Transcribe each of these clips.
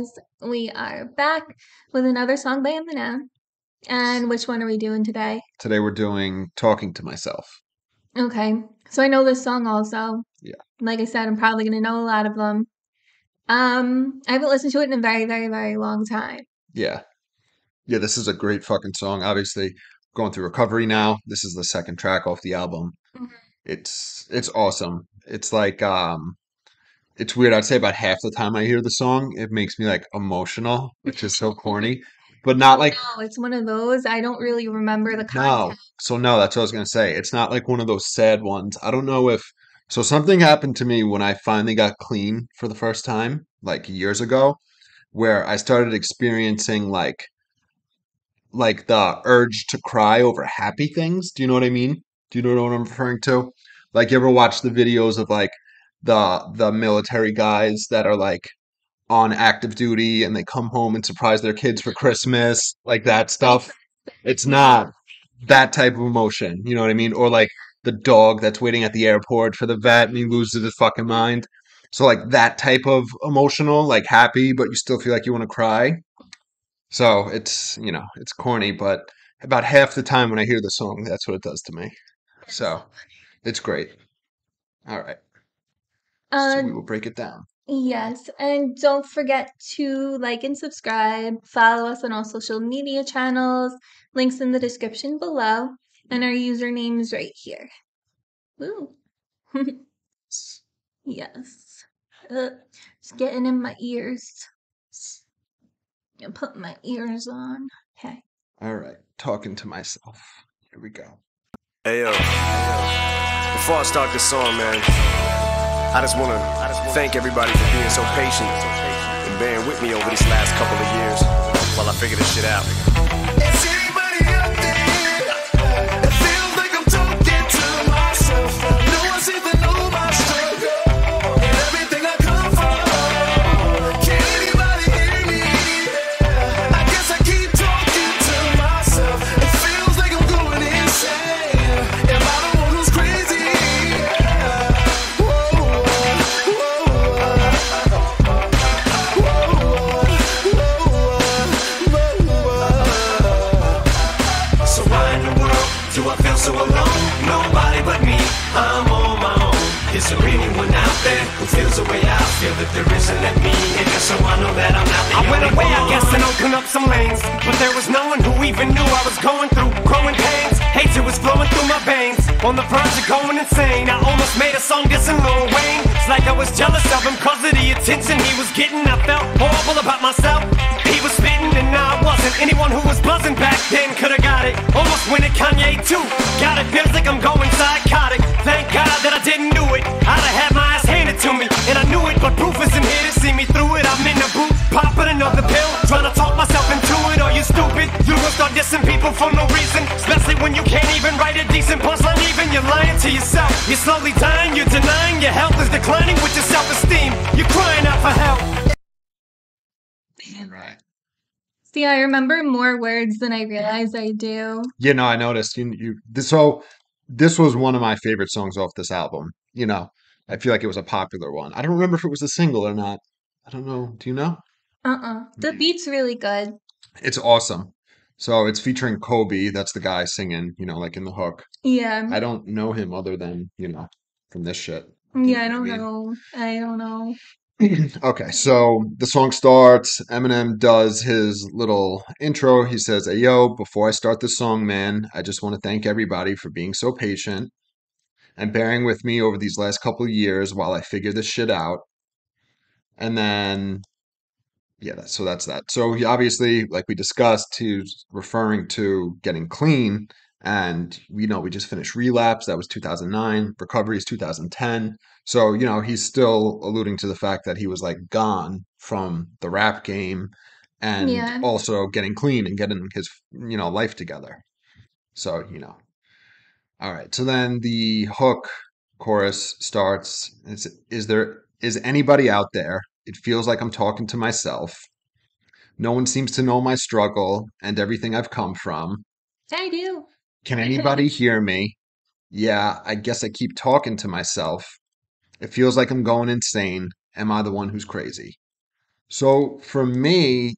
guys. We are back with another song by Eminem. And which one are we doing today? Today we're doing Talking to Myself. Okay. So I know this song also. Yeah. Like I said, I'm probably going to know a lot of them. I haven't listened to it in a very, very, very long time. Yeah. Yeah, this is a great fucking song. Obviously, going through recovery now. This is the second track off the album. Mhm. It's awesome. It's like it's weird. I'd say about half the time I hear the song, it makes me like emotional, which is so corny. But not like No, it's one of those. I don't really remember the no. content. So no, that's what I was gonna say. It's not like one of those sad ones. I don't know if so something happened to me when I finally got clean for the first time, like years ago, where I started experiencing like the urge to cry over happy things. Do you know what I mean? Do you know what I'm referring to? Like you ever watch the videos of like the military guys that are like on active duty and they come home and surprise their kids for Christmas, like that Like, stuff. It's not that type of emotion, you know what I mean? Or like the dog that's waiting at the airport for the vet and he loses his fucking mind. So like that type of emotional, like happy, but you still feel like you want to cry. So it's, it's corny, but about half the time when I hear the song, that's what it does to me. So it's great. All right. So uh, we will break it down. yes, and don't forget to like and subscribe. Follow us on all social media channels. Links in the description below, and our username is right here. Woo. Yes. It's getting in my ears. I put my ears on. Okay. All right. Talking to myself. Here we go. Hey yo, before I start this song, man, I just wanna thank everybody for being so patient and bearing with me over these last couple of years while I figure this shit out. Is anybody out there that feels like I'm talking to myself? No one seems to know my struggle and everything I come from. Can anybody hear me? I guess I keep talking to myself. It feels like I'm going insane. Am I the one who's crazy? So why in the world do I feel so alone? Nobody but me, I'm on my own. Is there anyone out there who feels the way I feel? That there isn't let me in, just so I know that I'm not the only one. I went away, I guess, and opened up some lanes, but there was no one who even knew I was going through growing pains. Hatred was flowing through my veins, on the verge of going insane. I almost made a song dissing Lil Wayne. It's like I was jealous of him cause of the attention he was getting. I felt horrible about myself. He was spitting and I wasn't. Anyone who was buzzing back then could've got it. Almost went at Kanye too. Got it, feels like I'm going psychotic. Thank God that I didn't do it. I'd have had my ass handed to me, and I knew it, but proof isn't here to see me through it. I'm in the booth, popping another pill, trying to talk myself into it. Are you stupid? You gon' start dissing people for no reason, especially when you can't even write a decent punchline. Even you're lying to yourself. You're slowly dying, you're denying your health is declining with your self-esteem. You're crying out for help. Right. See, I remember more words than I realize I do. Yeah, no, I noticed so this was one of my favorite songs off this album. I feel like it was a popular one. I don't remember if it was a single or not. I don't know. Do you know? The beat's really good. It's awesome. So it's featuring Kobe. That's the guy singing, like in the hook. Yeah. I don't know him other than, from this shit. Yeah, I don't know. I don't know. Okay, so the song starts. Eminem does his little intro. He says, "Hey, yo, before I start the song, man, I just want to thank everybody for being so patient and bearing with me over these last couple of years while I figure this shit out." And then, yeah, that's that. So he obviously, like we discussed, he's referring to getting clean. And, we just finished Relapse. That was 2009. Recovery is 2010. So, he's still alluding to the fact that he was like gone from the rap game and Yeah. also getting clean and getting his, life together. So, all right. So then the hook chorus starts. Is anybody out there? It feels like I'm talking to myself. No one seems to know my struggle and everything I've come from. I do. Can anybody hear me? Yeah, I guess I keep talking to myself. It feels like I'm going insane. Am I the one who's crazy? So for me,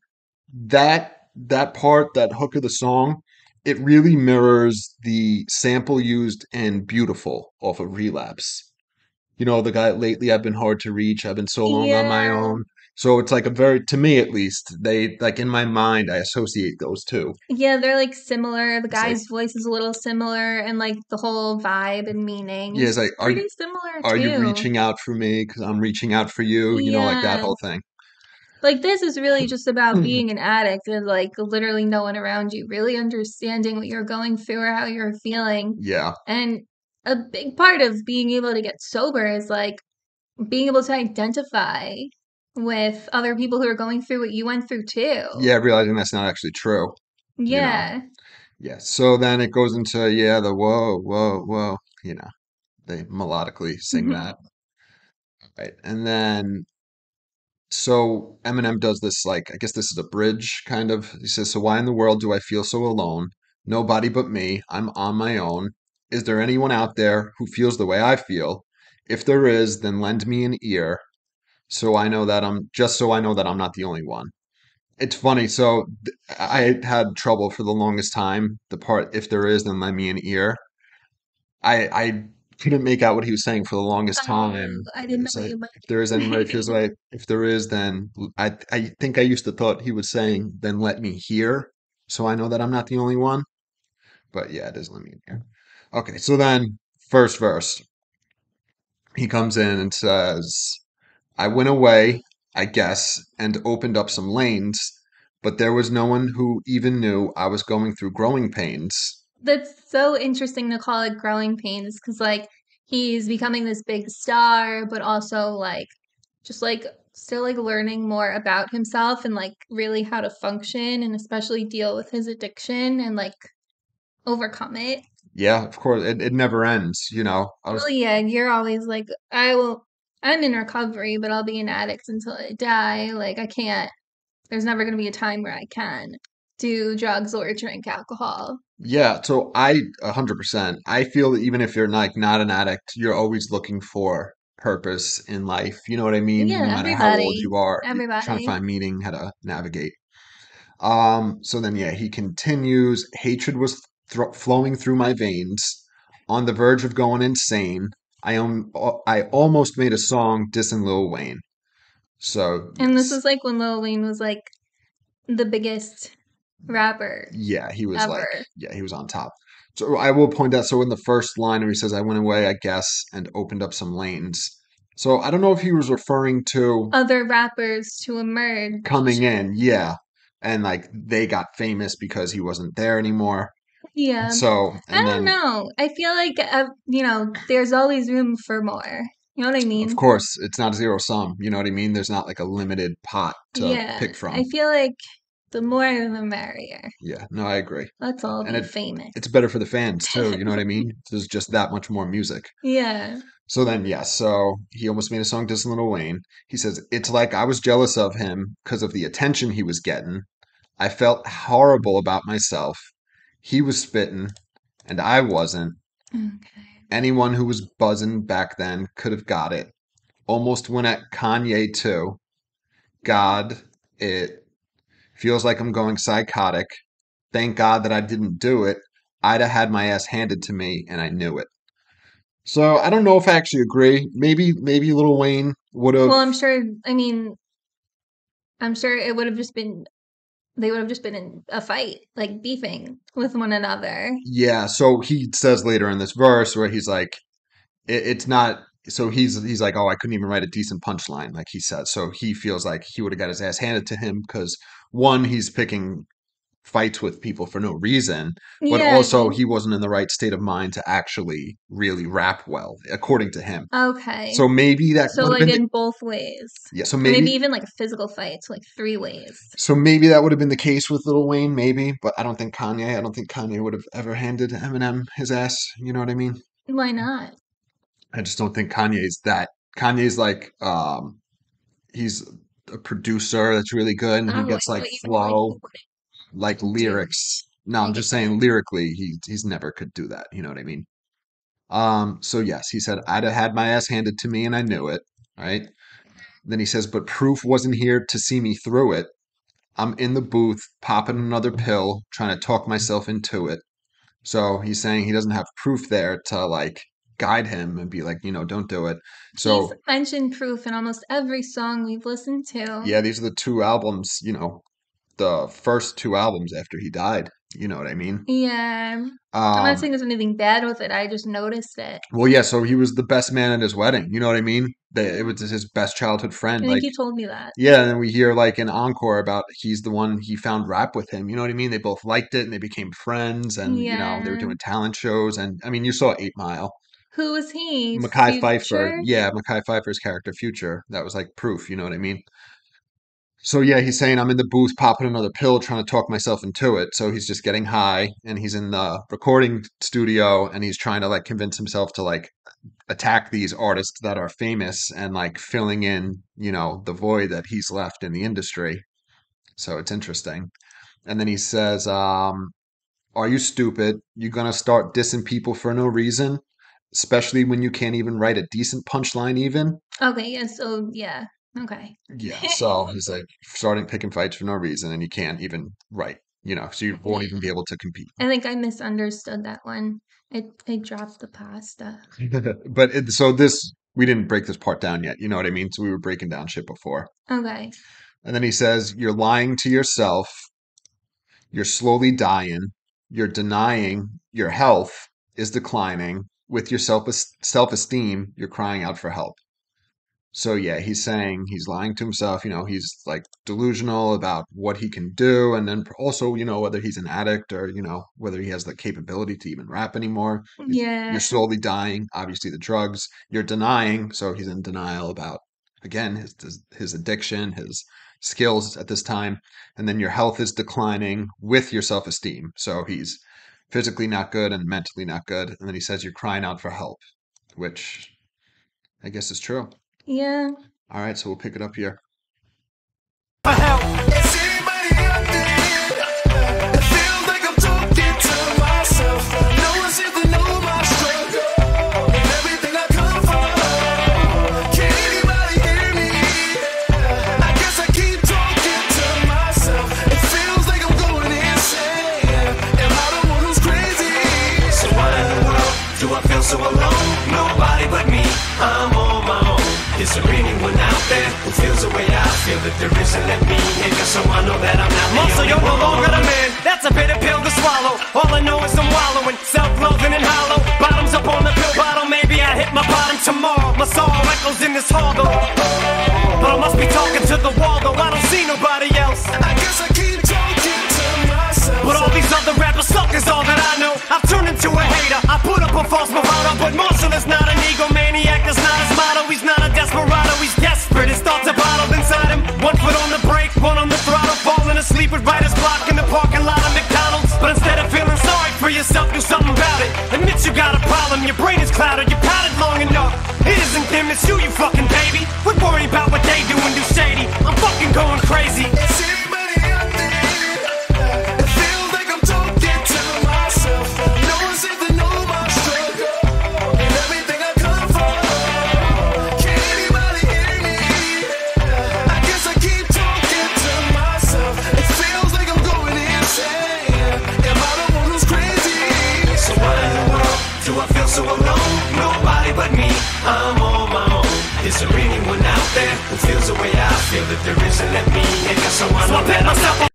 that part, that hook of the song, it really mirrors the sample used in Beautiful off of Relapse. You know, the guy, lately I've been hard to reach, I've been so long on my Yeah. own. So it's like a very, to me at least, they like in my mind, I associate those two. Yeah, they're like similar. The It's like, guy's voice is a little similar, and like the whole vibe and meaning yeah, it's is like, pretty similar are you too. reaching out for me? Because I'm reaching out for you, you know, like that Yeah. whole thing. Like this is really just about being an addict and like literally no one around you really understanding what you're going through or how you're feeling. Yeah. And a big part of being able to get sober is like being able to identify with other people who are going through what you went through too. Yeah, realizing that's not actually true, you know. Yeah. Yeah. So then it goes into, yeah, the whoa, whoa, whoa, you know, they melodically sing that. Right. And then, so Eminem does this, like, I guess this is a bridge kind of. He says, so why in the world do I feel so alone? Nobody but me. I'm on my own. Is there anyone out there who feels the way I feel? If there is, then lend me an ear so I know that I'm not the only one. It's funny. So I had trouble for the longest time. The part, if there is, then lend me an ear. I couldn't make out what he was saying for the longest time. I It didn't know was what like, you meant. if there is anybody feels like, if there is, then I think I used to thought he was saying, then let me hear, so I know that I'm not the only one. But yeah, it is let me hear. Okay, so then first verse, he comes in and says, I went away, I guess, and opened up some lanes, but there was no one who even knew I was going through growing pains. That's so interesting to call it growing pains because like he's becoming this big star, but also like just like still like learning more about himself and like really how to function and especially deal with his addiction and like overcome it. Yeah, of course, it never ends, you know. I Well, was yeah, you're always like, I'm in recovery, but I'll be an addict until I die. Like, I can't, there's never going to be a time where I can do drugs or drink alcohol. Yeah, so 100%. I feel that even if you're not an addict, you're always looking for purpose in life. You know what I mean? No Yeah, matter how old everybody, you are, you're trying to everybody. find meaning, how to navigate. So then yeah, he continues, hatred was flowing through my veins, on the verge of going insane. I almost made a song dissing Lil Wayne. So And this yes. was like when Lil Wayne was like the biggest rapper Yeah, he was like, ever. yeah, he was on top. So I will point out, so in the first line where he says, I went away, I guess, and opened up some lanes. So I don't know if he was referring to Other rappers to emerge. coming in, yeah, and like they got famous because he wasn't there anymore. Yeah. So, I and don't then, know. I feel like, there's always room for more. You know what I of mean? course, it's not a zero sum. You know what I mean? There's not like a limited pot to Yeah. pick I from. feel like the more the merrier. Yeah, no, I agree. Let's all And be famous. it's better for the fans too. You know what I mean? There's just that much more music. Yeah. So then, yes, so he almost made a song dissing Lil Wayne. He says, it's like I was jealous of him because of the attention he was getting. I felt horrible about myself. He was spitting, and I wasn't. Okay. Anyone who was buzzing back then could have got it. Almost went at Kanye too. God, it feels like I'm going psychotic. Thank God that I didn't do it. I'd have had my ass handed to me, and I knew it. So I don't know if I actually agree. Maybe Lil Wayne would have. Well, I'm sure it would have just been, they would have just been in a fight, like beefing with one another. Yeah, so he says later in this verse where he's like, it's not. So he's like, oh, I couldn't even write a decent punchline, like he said. So he feels like he would have got his ass handed to him because one, he's picking fights with people for no reason, but Yeah. also he wasn't in the right state of mind to actually really rap well, according to him. Okay. So maybe that So, would have like, been the in both ways. yeah. So Or maybe maybe even like a physical fight, so like three ways. So maybe that would have been the case with Lil Wayne, maybe, but I don't think Kanye. I don't think Kanye would have ever handed Eminem his ass. You know what I mean? Why not? I just don't think Kanye's that. Kanye's like, he's a producer that's really good, and Oh, he I gets like thought you meant like flow, you like wouldn't do. lyrics. No, I I'm get just that. saying lyrically, he's never could do that. You know what I mean? So yes, he said I'd have had my ass handed to me, and I knew it. Right? Then he says, but proof wasn't here to see me through it. I'm in the booth popping another pill, trying to talk myself into it. So he's saying he doesn't have proof there to like guide him and be like, don't do it. He's So mentioned proof in almost every song we've listened to. yeah, these are the two albums, the first two albums after he died. You know what I mean? Yeah. I'm not Um, saying there's anything bad with it. I just noticed it. well, yeah, so he was the best man at his wedding. You know what I mean? It was his best childhood friend. I think Like, you told me that. yeah, and then we hear like an encore about he's the one he found rap with him. You know what I mean? They both liked it and they became friends and, they were Yeah. doing talent shows. And I mean, you saw 8 Mile. Who was he? Mekhi Phifer, Future? yeah, Mekhi Phifer's character Future. That was like proof, you know what I mean? So yeah, he's saying I'm in the booth popping another pill, trying to talk myself into it. So he's just getting high and he's in the recording studio and he's trying to like convince himself to like attack these artists that are famous and like filling in, the void that he's left in the industry. So it's interesting. And then he says, are you stupid? You gonna start dissing people for no reason? Especially when you can't even write a decent punchline even? Okay, yeah, so yeah. Okay. Yeah, so he's like starting picking fights for no reason and you can't even write, so you won't even be able to compete. I think I misunderstood that one. I dropped the pasta. But so this, we didn't break this part down yet, you know what I mean? So we were breaking down shit before. Okay. And then he says, you're lying to yourself, you're slowly dying, you're denying your health is declining. With your self-esteem, you're crying out for help. So yeah, he's saying he's lying to himself. He's like delusional about what he can do, and then also, whether he's an addict or whether he has the capability to even rap anymore. Yeah. You're slowly dying. Obviously, the drugs. You're denying, so he's in denial about again his addiction, his skills at this time, and then your health is declining with your self-esteem. So he's physically not good and mentally not good, and then he says you're crying out for help, which I guess is true. Yeah. All right, so we'll pick it up here. Is anybody out there? It feels like I'm talking to myself. No one seems to know my struggle and everything I come for. Can anybody hear me? I guess I keep talking to myself. It feels like I'm going insane. Am I the one who's crazy? So why in the world do I feel so alone? Nobody but me. I'm on my own. Is there anyone out there who feels the way I feel that there isn't? Let me in, just so I know that I'm not the Most of only you're no one. longer the man. That's a bitter pill to swallow. All I know is I'm wallowing, self-loathing and hollow. Bottoms up on the pill bottle. Maybe I hit my bottom tomorrow. My soul echoes in this hall though. But I must be talking to the wall though. I don't see nobody else. I guess I keep talking to myself. But all these other rappers suck is all that I know. I've turned into a hater. I put up a false bravado, but Marshall is not an egomaniac. That's not his motto. He's not a desperado. He's desperate. His thoughts are bottled inside him. 1 foot on the brake, 1 on the throttle. Falling asleep with writer's block in the parking lot of McDonald's. But instead of feeling sorry for yourself, do something about it. Admit you got a problem. Your brain is clouded. You pouted long enough. It isn't them, it's you fucking baby. We're worried about what they do and do shady. I'm fucking going crazy. Is anybody out there? It feels like I'm talking to myself. No one seems to know my struggle and everything I come for. Can anybody hear me? I guess I keep talking to myself. It feels like I'm going insane. Am I the one who's crazy? So why in the world do I feel so alone? Nobody but me. I'm on my own. Is there anyone out there who feels the way I feel that there isn't? Let me in, just so I know that I'm not.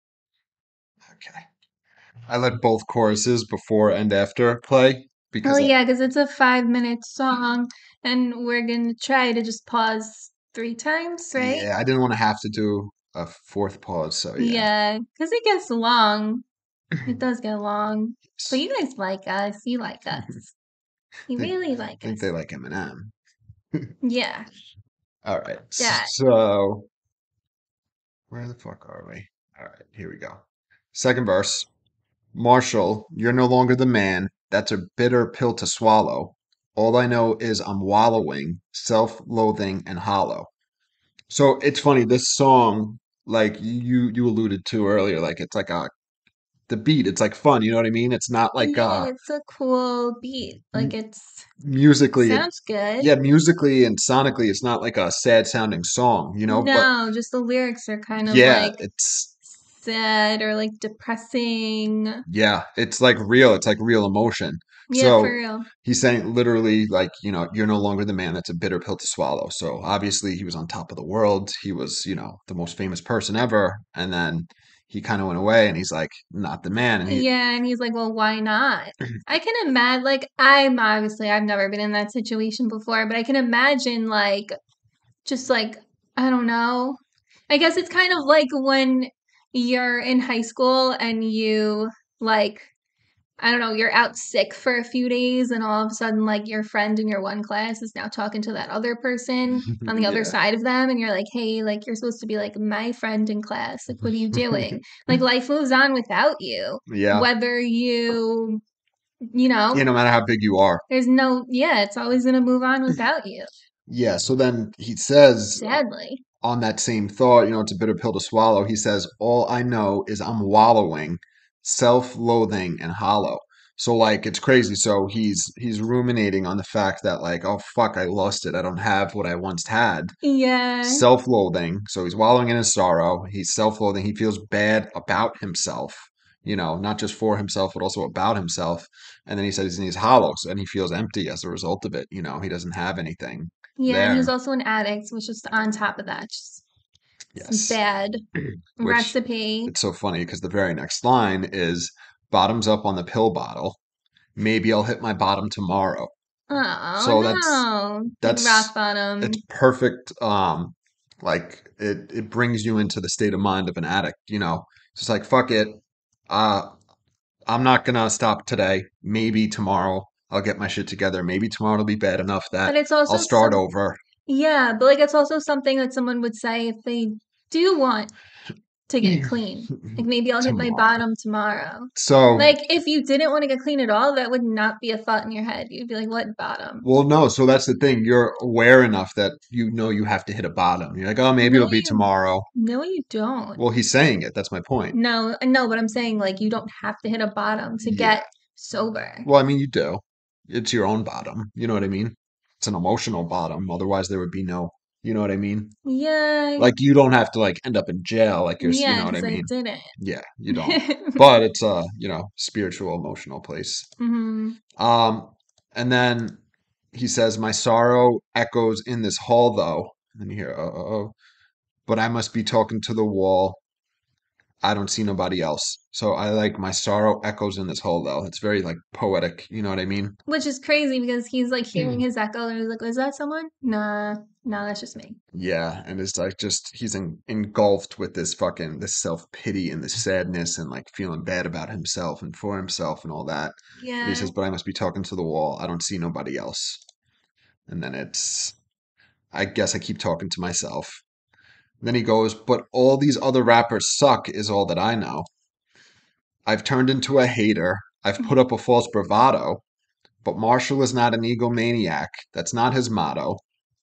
Okay. I let both choruses before and after play because Well, yeah, because it's a 5-minute song, and we're gonna try to just pause 3 times, right? yeah, I didn't want to have to do a fourth pause, so yeah. Yeah, because it gets long. It does get long. But you guys like us. You like us. You Think- really I like think us. they like Eminem. Yeah. All right. Yeah. So where the fuck are we? All right, here we go. Second verse. Marshall, you're no longer the man. That's a bitter pill to swallow. All I know is I'm wallowing, self-loathing, and hollow. So it's funny, this song, like you alluded to earlier, like it's like the beat. It's like fun. You know what I mean? It's not like Yeah, it's a cool beat. Like it's musically. sounds good. Yeah, musically and sonically, it's not like a sad sounding song. But No, just the lyrics are kind of yeah, like sad or like depressing. it's like real. It's like real emotion. Yeah, for So real. he's saying literally, like, you're no longer the man. That's a bitter pill to swallow. So obviously, he was on top of the world. He was, the most famous person ever. And then he kind of went away and he's like, not the man. And Yeah, and he's like, well, why not? I can imagine, like, I've never been in that situation before, but I can imagine, like, just like, I don't know. I guess it's kind of like when you're in high school and you, like, I don't know, you're out sick for a few days and all of a sudden, like, your friend in your one class is now talking to that other person on the other yeah. side of them. And you're like, hey, like, you're supposed to be like my friend in class. Like, what are you doing? Like, life moves on without you. Yeah. Whether you know, No matter how big you are. it's always going to move on without you, Yeah. So then he says, sadly. on that same thought, it's a bitter pill to swallow. He says, all I know is I'm wallowing, self-loathing and hollow. So like it's crazy. So he's ruminating on the fact that like, oh fuck, I lost it. I don't have what I once had. Yeah. Self-loathing. So he's wallowing in his sorrow. He's self-loathing. He feels bad about himself, not just for himself, but also about himself. And then he says he's hollow, and he feels empty as a result of it. He doesn't have anything Yeah, and he's there. also an addict, which is on top of that, just some Yes. bad Which recipe. it's so funny because the very next line is bottoms up on the pill bottle. Maybe I'll hit my bottom tomorrow. Oh So no. Big that's rock bottom. it's perfect. Like it brings you into the state of mind of an addict, It's just like fuck it. Uh I'm not gonna stop today. Maybe tomorrow I'll get my shit together. Maybe tomorrow will be bad enough that But it's I'll also start over. yeah, but like it's also something that someone would say if they do want to get clean. Like maybe I'll hit my Tomorrow. bottom tomorrow. So Like if you didn't want to get clean at all, that would not be a thought in your head. You'd be like, what bottom? Well, no, so that's the thing. You're aware enough that you know you have to hit a bottom. You're like, oh, maybe No, it'll be tomorrow. you don't. Well, he's saying it. That's my point. No, but I'm saying like you don't have to hit a bottom to Yeah. get sober. Well, I mean, you do. It's your own bottom. You know what I mean? It's an emotional bottom. Otherwise, there would be no, you know what I mean? Yeah, Like, you don't have to, like, end up in jail. Like, you yeah, know what I because I mean? didn't. Yeah, you don't. But it's a, spiritual, emotional place. Hmm. Um, and then he says, my sorrow echoes in this hall, though. And you hear, but I must be talking to the wall. I don't see nobody else. So I like my sorrow echoes in this hole, though. It's very like poetic. You know what I mean? Which is crazy because he's like hearing his echo and he's like, is that someone? Nah, no, that's just me. Yeah, and it's like just he's engulfed with this self pity and this sadness and like feeling bad about himself and for himself and all that. But he Yeah. says, "But I must be talking to the wall. I don't see nobody else." And then I guess I keep talking to myself. Then he goes, "But all these other rappers suck is all that I know. I've turned into a hater. I've put up a false bravado. But Marshall is not an egomaniac. That's not his motto.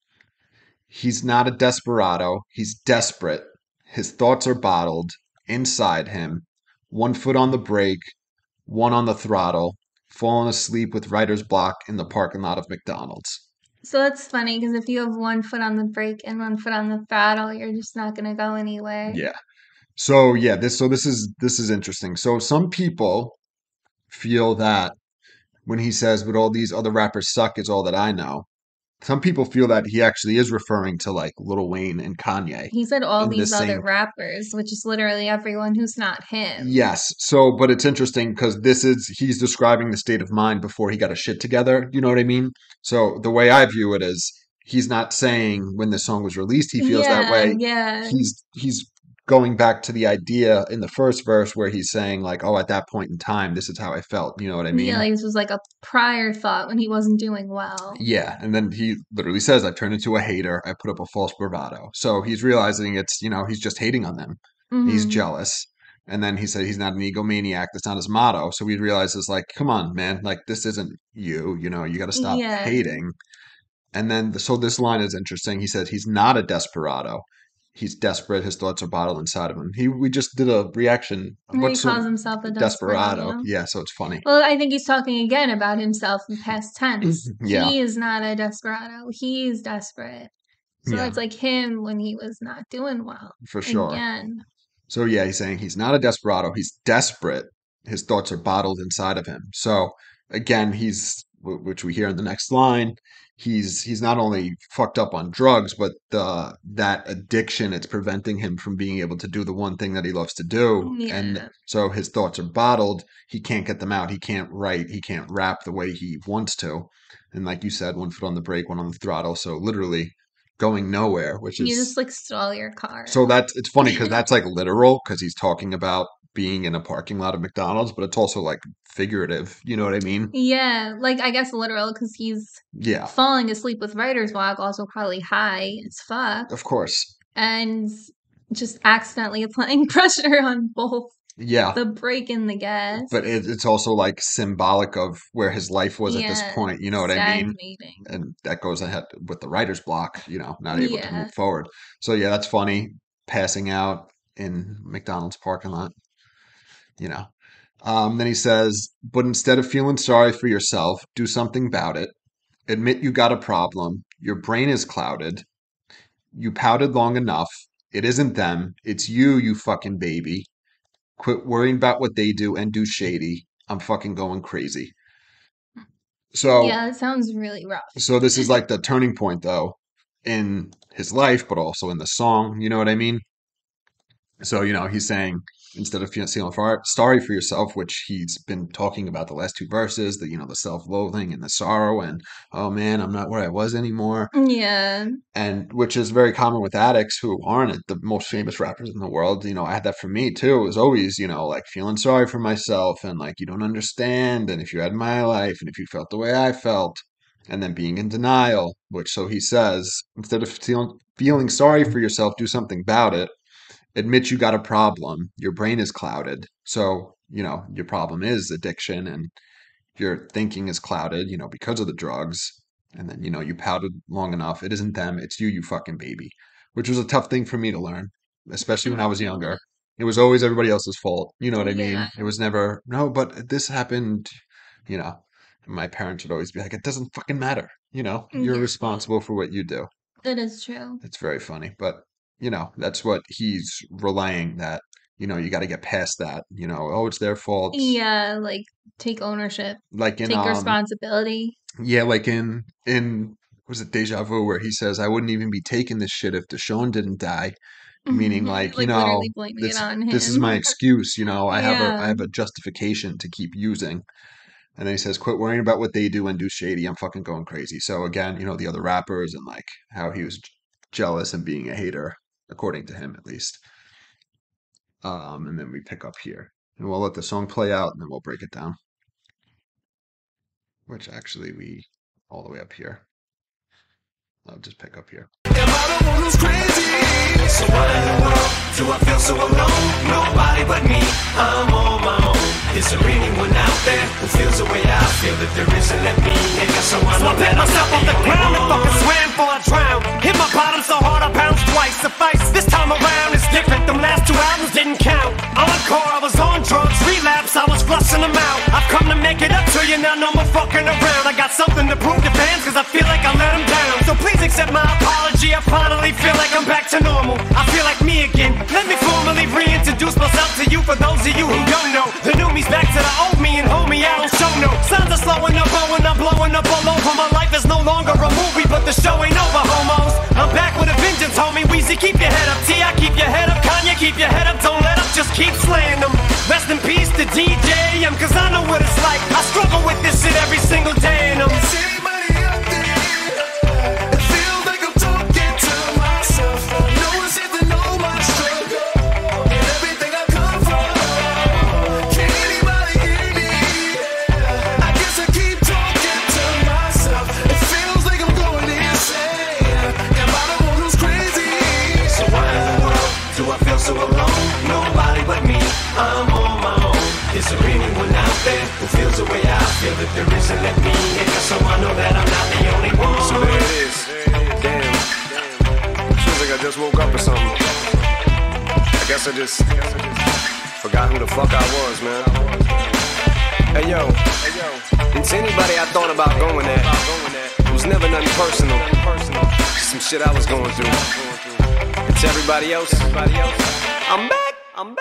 He's not a desperado. He's desperate. His thoughts are bottled inside him. One foot on the brake, one on the throttle, falling asleep with writer's block in the parking lot of McDonald's." So that's funny because if you have one foot on the brake and one foot on the throttle, you're just not gonna go anywhere. Yeah. So yeah, this is interesting. So some people feel that when he says, "But all these other rappers suck," is all that I know. Some people feel that he actually is referring to like Lil Wayne and Kanye He said all in the these other same. rappers, which is literally everyone who's not him. Yes. So, but it's interesting because he's describing the state of mind before he got his shit together. You know what I mean? So the way I view it is he's not saying when the song was released he feels that Yeah, way. yeah. He's going back to the idea in the first verse where he's saying like, oh, at that point in time, this is how I felt. You know what I Yeah, mean? like this was like a prior thought when he wasn't doing well. Yeah, and then he literally says, "I've turned into a hater. I put up a false bravado." So he's realizing he's just hating on them. He's Hmm. jealous. And then he said he's not an egomaniac. That's not his motto. So he realizes, like, come on, man, like this isn't you. You got to stop Yeah. hating. And then, so this line is interesting. He said he's not a desperado. he's desperate. His thoughts are bottled inside of him. We just did a reaction. He calls himself a desperado. Yeah, so it's funny. Well, I think he's talking again about himself in past tense. Yeah. He is not a desperado. He's desperate. So Yeah. that's like him when he was not doing well. For sure. Again. So yeah, he's saying he's not a desperado. He's desperate. His thoughts are bottled inside of him. So again, which we hear in the next line, he's not only fucked up on drugs, but that addiction, it's preventing him from being able to do the one thing that he loves to do. Yeah. And so his thoughts are bottled. He can't get them out. He can't write. He can't rap the way he wants to. And like you said, one foot on the brake, one on the throttle. So literally going nowhere, which is you just like stall your car. So it's funny because that's like literal because he's talking about being in a parking lot of McDonald's, but it's also like figurative. You know what I mean? Yeah, like I guess literal because he's falling asleep with writer's block, also probably high as fuck. Of course. And just accidentally applying pressure on both. Yeah. The brake and the gas. But it's also like symbolic of where his life was at this point. You know what I mean? And that goes ahead with the writer's block, not able to move forward. So yeah, that's funny. Passing out in McDonald's parking lot, Then he says, but instead of feeling sorry for yourself, do something about it. Admit you got a problem. Your brain is clouded. You pouted long enough. It isn't them. It's you fucking baby. Quit worrying about what they do and do shady. I'm fucking going crazy. So yeah, it sounds really rough. So this is like the turning point, though, in his life, but also in the song. You know what I mean? So, he's saying instead of feeling sorry for yourself, which he's been talking about the last two verses, the self-loathing and the sorrow and, oh man, I'm not where I was anymore. Yeah. And which is very common with addicts who aren't the most famous rappers in the world. I had that for me too. It was always, like feeling sorry for myself and like, you don't understand. And if you had my life and if you felt the way I felt, and then being in denial, so he says, instead of feeling sorry for yourself, do something about it. Admit you got a problem. Your brain is clouded. So, your problem is addiction and your thinking is clouded, because of the drugs. And then, you pouted long enough. It isn't them. It's you fucking baby, which was a tough thing for me to learn, especially when I was younger. It was always everybody else's fault. You know what I mean? It was never, no, but this happened, My parents would always be like, it doesn't fucking matter. You're responsible for what you do. That is true. It's very funny. But that's what he's relaying that, you got to get past that, oh, it's their fault. Yeah, like take ownership. Like take responsibility. Yeah, like in was it Deja Vu where he says, I wouldn't even be taking this shit if Deshaun didn't die. Meaning like, literally blaming it on him. This is my excuse, I have a justification to keep using. And then he says, quit worrying about what they do and do shady. I'm fucking going crazy. So again, the other rappers and like how he was jealous and being a hater, according to him at least. And then we pick up here. And we'll let the song play out and then we'll break it down. Which actually all the way up here. I'll just pick up here. Am I the one who's crazy? So why in the world do I feel so alone? Nobody but me, I'm on my own. Is there anyone out there who feels the way I feel? That there isn't at me, and so I know that I'm myself off the ground and fucking swam for a drown. Hit my bottom so hard I bounced twice. Suffice, this time around it's different. Them last 2 albums didn't count. Encore, I was on drugs. Relapse, I was flushing them out. I've come to make it up to you, now no more fucking around. I got something to prove to fans, cause I feel like I let them down. So please accept my apology, I finally feel like I'm back to normal. I feel like me again. Let me formally reintroduce myself to you for those of you who don't know. The new me's back to the old me, and homie, I don't show no signs of slowing up, blowing up, blowing up all over. My life is no longer a movie, but the show ain't over, homos. I'm back with a vengeance, homie. Weezy, keep your head up. T.I., keep your head up. Kanye, keep your head up. Don't let up, just keep slaying them. Rest in peace to DJ, cause I know what it's like. I struggle with this shit every single day, and so alone, nobody but me, I'm on my own. Is there anyone out there who feels the way I feel? That there isn't at me, and so I know that I'm not the only one. So there it is. Damn. Feels like I just woke up or something. guess I just forgot who the fuck I was, man. Hey yo, and to anybody I thought about going at, it was never nothing personal. Just some shit I was going through. And to everybody else, I'm back.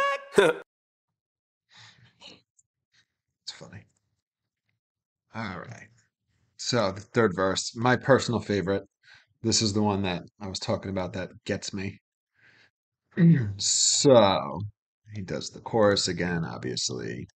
It's funny. All right. So the third verse, my personal favorite. This is the one that I was talking about that gets me. So he does the chorus again, obviously.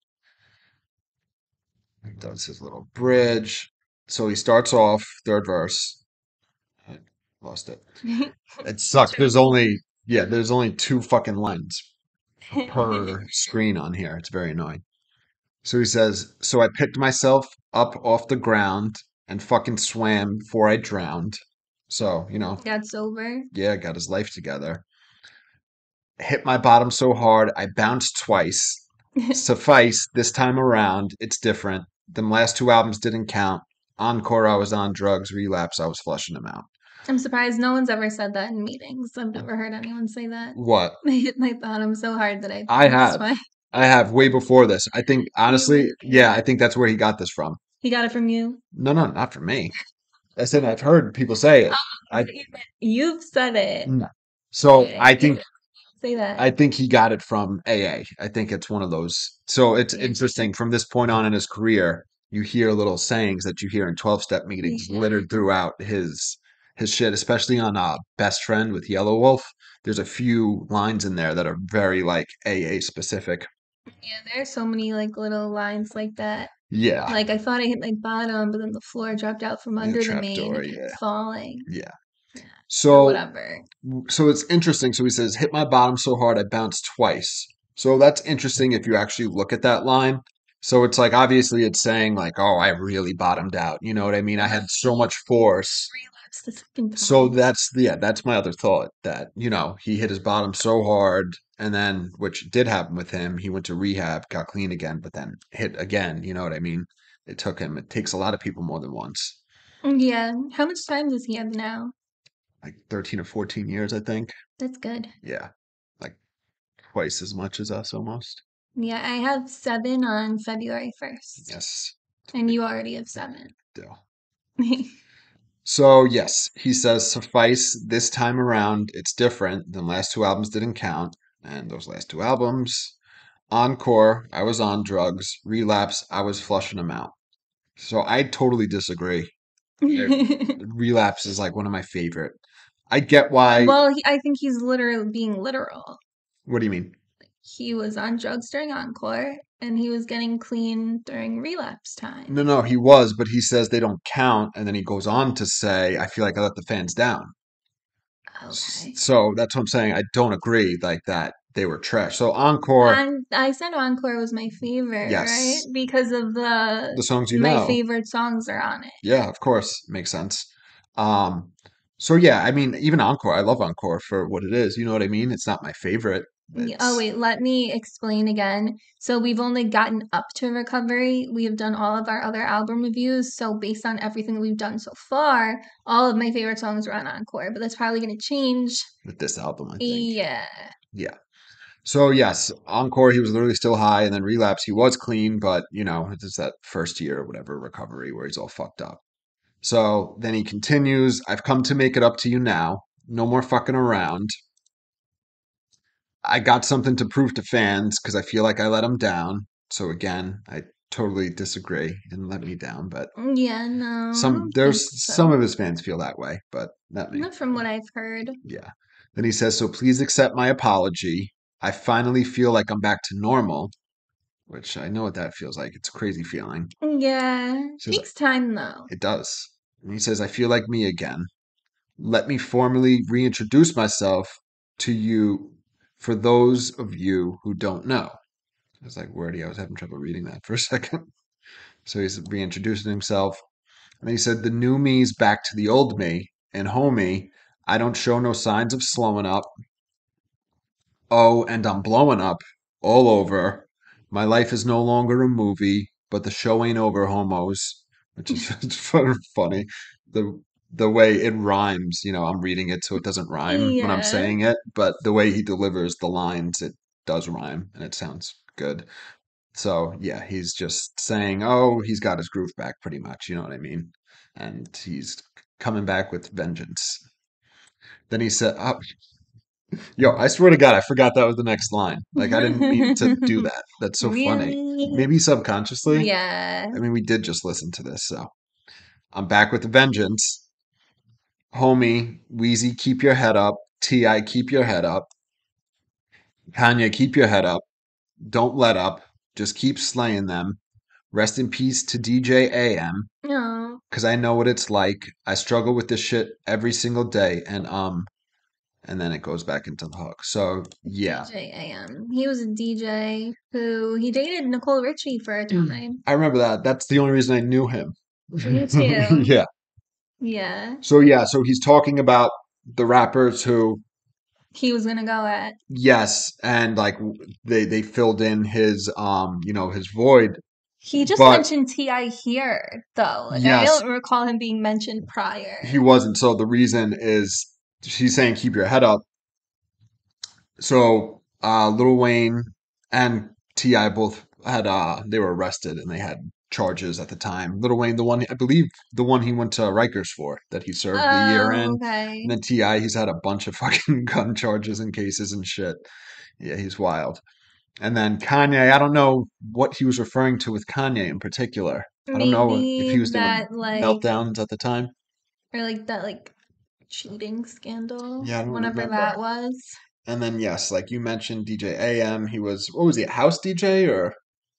He does his little bridge. So he starts off, third verse. I lost it. It sucks. There's only two fucking lines per screen on here. It's very annoying. So he says, so I picked myself up off the ground and fucking swam before I drowned. So, Got sober. yeah, got his life together. Hit my bottom so hard, I bounced twice. Suffice, this time around, it's different. Them last two albums didn't count. Encore, I was on drugs. Relapse, I was flushing them out. I'm surprised no one's ever said that in meetings. I've never heard anyone say that. What? I hit my bottom so hard that I bounced have. I have way before this. I think, honestly, yeah, I think that's where he got this from. He got it from you? No, not from me. I said I've heard people say it. You've said it. No. So I think Say that. I think he got it from AA. I think it's one of those. So it's interesting. From this point on in his career, you hear little sayings that you hear in 12-step meetings littered throughout his shit, especially on Best Friend with Yellow Wolf. There's a few lines in there that are very like AA specific. Yeah, there's so many like little lines like that. Yeah. Like I thought I hit my bottom, but then the floor dropped out from under the main and kept falling. Yeah. Or So whatever. So it's interesting. So he says, hit my bottom so hard I bounced twice. So that's interesting if you actually look at that line. So it's like, obviously, it's saying, like, oh, I really bottomed out. You know what I mean? I had so much force. Relapse the second time. So that's my other thought that, he hit his bottom so hard. And then, which did happen with him, he went to rehab, got clean again, but then hit again. You know what I mean? It takes a lot of people more than once. Yeah. How much time does he have now? Like 13 or 14 years, I think. That's good. Yeah. Like twice as much as us almost. Yeah, I have 7 on February 1st. Yes. And you already have 7. Still. So, yes, he says, suffice, this time around, it's different. The last two albums didn't count. And those last two albums, Encore, I was on drugs. Relapse, I was flushing them out. So I totally disagree. Relapse is like one of my favorite. I get why. Well, I think he's literally being literal. What do you mean? He was on drugs during Encore, and he was getting clean during relapse time. No, he was, but he says they don't count, and then he goes on to say, I feel like I let the fans down. Okay. So that's what I'm saying. I don't agree like that they were trash. So Encore, I said Encore was my favorite, Yes. right? Because of the songs my favorite songs are on it. Yeah, of course. Makes sense. So yeah, I mean, even Encore, I love Encore for what it is. You know what I mean? It's not my favorite. Oh, wait, let me explain again. So we've only gotten up to Recovery. We have done all of our other album reviews. So based on everything we've done so far, all of my favorite songs are on Encore, but that's probably going to change with this album, I think. Yeah. Yeah. So yes, Encore, he was literally still high, and then Relapse, he was clean, but it's that first year or whatever recovery where he's all fucked up. So then he continues, I've come to make it up to you now. No more fucking around. I got something to prove to fans because I feel like I let them down. So again, I totally disagree and let me down. But yeah, no. Some of his fans feel that way, but not from what I've heard. Yeah. Then he says, so please accept my apology. I finally feel like I'm back to normal, which I know what that feels like. It's a crazy feeling. Yeah. Takes time though. It does. And he says, I feel like me again. Let me formally reintroduce myself to you for those of you who don't know. I was like, wordy. I was having trouble reading that for a second. So he's reintroducing himself. And he said, the new me's back to the old me. And homie, I don't show no signs of slowing up. Oh, and I'm blowing up all over. My life is no longer a movie, but the show ain't over, homos. Which is funny. the way it rhymes, I'm reading it so it doesn't rhyme when I'm Yeah. saying it, but the way he delivers the lines, it does rhyme and it sounds good. So yeah, he's just saying, oh, he's got his groove back pretty much, you know what I mean? And he's coming back with vengeance. Then he said, oh, yo, I swear to God, I forgot that was the next line. Like, I didn't mean to do that. That's so funny. Really? Maybe subconsciously. Yeah. I mean, we did just listen to this, so I'm back with the vengeance. Homie, Wheezy, keep your head up. T.I., keep your head up. Kanye, keep your head up. Don't let up. Just keep slaying them. Rest in peace to DJ AM, No. because I know what it's like. I struggle with this shit every single day, and then it goes back into the hook. So, yeah. DJ AM. He was a DJ who he dated Nicole Richie for a time. I remember that. That's the only reason I knew him. Me too. Yeah. Yeah. So he's talking about the rappers who, He was gonna go at. yes, and like they filled in his his void, He just but mentioned T.I. here, though. Like, I yes, don't recall him being mentioned prior. he wasn't. So the reason is she's saying keep your head up. So Lil Wayne and T.I. both had they were arrested and they had charges at the time. Lil Wayne, the one I believe the one he went to Rikers for that he served the year in. Oh, okay. And then T.I., he's had a bunch of fucking gun charges and cases and shit. Yeah, he's wild. And then Kanye, I don't know what he was referring to with Kanye in particular. I don't know if he Maybe was doing that, like, meltdowns at the time. or like that, like, cheating scandal, Yeah, I don't whenever remember. that was. And then yes, like you mentioned, DJ AM, he was what was he, a house DJ or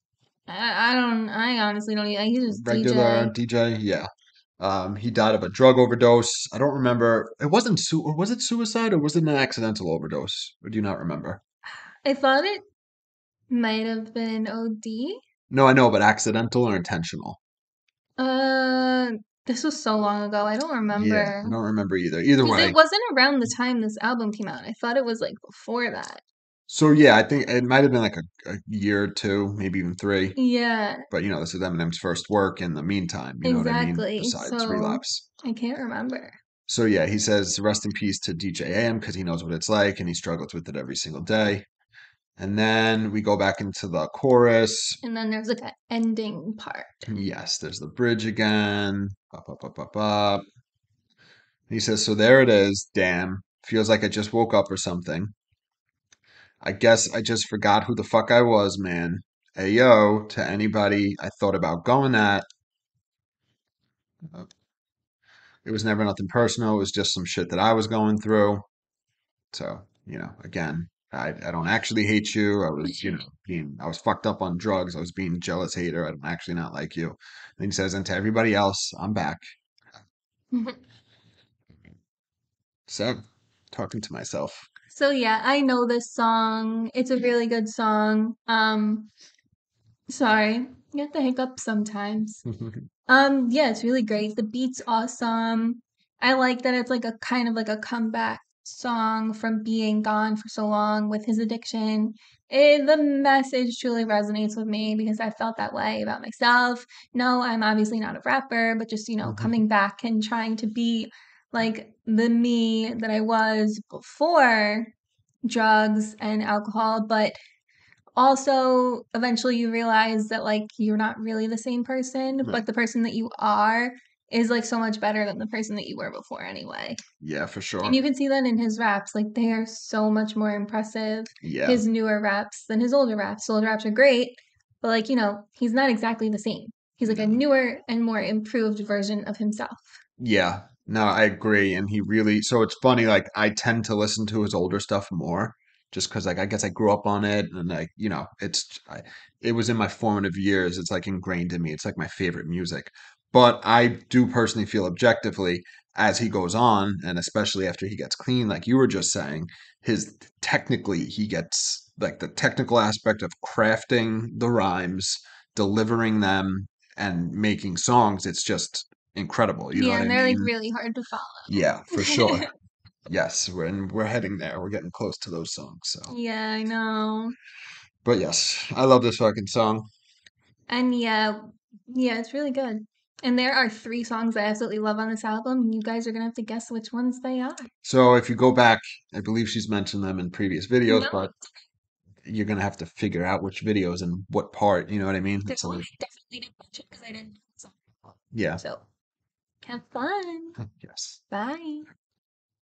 I honestly don't even, he was regular DJ. DJ? Yeah. He died of a drug overdose. I don't remember. It wasn't or was it suicide or was it an accidental overdose? Or do you not remember? I thought it might have been OD. No, I know, but accidental or intentional? Uh, this was so long ago. I don't Yeah, I remember. don't remember either. Either Because it way. wasn't around the time this album came out. I thought it was like before that. So yeah, I think it might have been like a year or two, maybe even three. Yeah, But this is Eminem's first work in the meantime, you know what I mean? exactly. Besides So Relapse. I can't remember. So yeah, he says rest in peace to DJ AM because he knows what it's like and he struggles with it every single day. And then we go back into the chorus. And then there's like an ending part. Yes, there's the bridge again. Up, up, up, up, up. He says, so there it is. Damn. Feels like I just woke up or something. I guess I just forgot who the fuck I was, man. Hey, yo, to anybody I thought about going at. uh, It was never nothing personal. It was just some shit that I was going through. So, again, I don't actually hate you. I was, I was fucked up on drugs. I was being a jealous hater. I don't actually not like you. And he says, and to everybody else, I'm back. So, talking to myself. So yeah, I know this song. It's a really good song. Sorry, I get the hiccups sometimes. Yeah, it's really great. The beat's awesome. I like that it's like a kind of like a comeback song from being gone for so long with his addiction. The message truly resonates with me because I felt that way about myself. No, I'm obviously not a rapper, but just, coming back and trying to be like the me that I was before drugs and alcohol, but also eventually you realize that like you're not really the same person, Right. but the person that you are is like so much better than the person that you were before anyway. Yeah, for And sure. you can see that in his raps. Like they are so much more impressive, Yeah. his newer raps than his older raps. His older raps are great, but like, he's not exactly the same. He's like a newer and more improved version of himself. Yeah. No, I agree. And so it's funny, like I tend to listen to his older stuff more just because like I guess I grew up on it and like, it was in my formative years. It's like ingrained in me. It's like my favorite music. But I do personally feel objectively as he goes on, and especially after he gets clean, like you were just saying, he gets like the technical aspect of crafting the rhymes, delivering them, and making songs. It's just incredible. You know Yeah, what I and they're like mean? really hard to Yeah, for follow. sure. Yes, we're heading there. We're getting close to those songs. So, Yeah, I know. but yes, I love this fucking song. And yeah, it's really good. And there are 3 songs I absolutely love on this album, and you guys are gonna have to guess which ones they are. So if you go back, I believe she's mentioned them in previous videos, No, but you're gonna have to figure out which videos and what part. You know what I mean? there's It's one like, I definitely didn't mention because I didn't know the song. yeah. So, have fun. Yes. Bye.